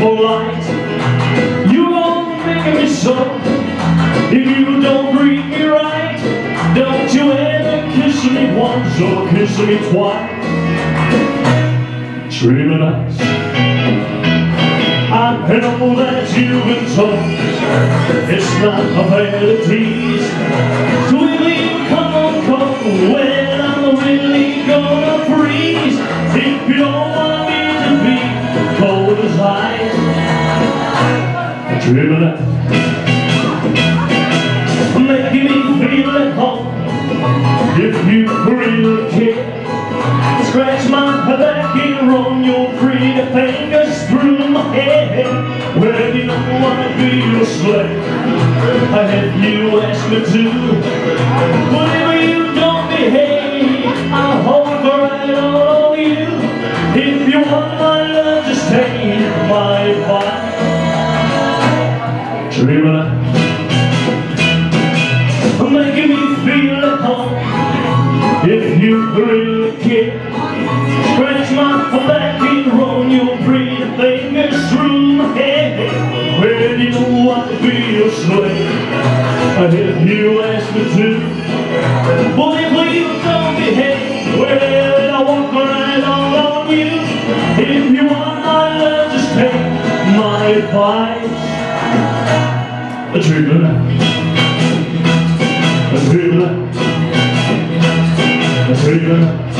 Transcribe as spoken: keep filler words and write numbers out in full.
polite. You won't make me so if you don't treat me right. Don't you ever kiss me once or kiss me twice. Treat me nice. I know that you've been told it's not a fair to tease. So will you come on cold when I'm really gonna freeze? If you don't want me to be cold as ice, treat me nice. Making me feel at home if you really care. Scratch my back and run your pretty fingers through my hair. Well, you know I'd be your slave if you ask me to. Whenever you don't behave, I'll hold right on you. If you want my love, just take my advice. Treat me nice. Making me feel at home if you really care. Scratch my back and run your pretty fingers through my hair. Well, you know I'd be your slave if you ask me to. But if you don't behave, well, I'll walk right all on you. If you want my love, just take my advice. Treat me nice. Treat me nice. Treat me nice.